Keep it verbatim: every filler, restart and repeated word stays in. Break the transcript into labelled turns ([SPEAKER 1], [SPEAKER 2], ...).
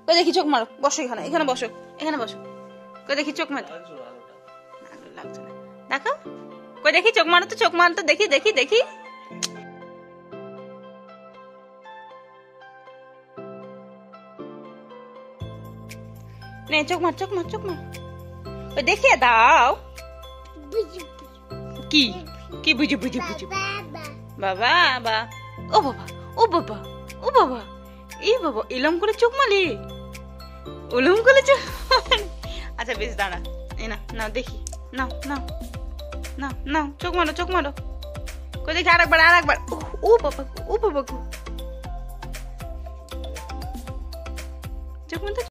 [SPEAKER 1] কই দেখি চোখ মারো, বসো এখানে, এখানে বসো, এখানে বসো। কই দেখি চোখ মারো, লাগছে না, দেখো। কই দেখি চোখ মারো তো, চোখ মারো তো, দেখি দেখি দেখি। নে চোখ মার, চোখ মার, চোখ মার। ওই দেখিয়ে দাও। কি কি বুঝি বুঝি বুঝি বাবা বা ও বাবা ও বাবা ও বাবা এই বাবা এলম করে চোখ মালি, ওলম করে চোখ। আচ্ছা বেশ দাঁড়া, এই না নাও দেখি, নাও নাও নাও নাও চোখ মারো, চোখ মারো। কই দেখি আরেকবার, আরেকবার। ও বাবা ও বাবা চোখ মারো।